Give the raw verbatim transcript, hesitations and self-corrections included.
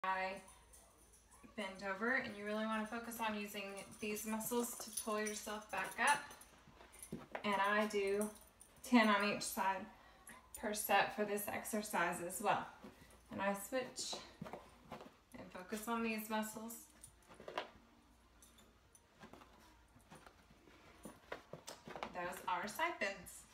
I bend over, and you really want to focus on using these muscles to pull yourself back up. And I do ten on each side per set for this exercise as well. And I switch and focus on these muscles. Those are side bends.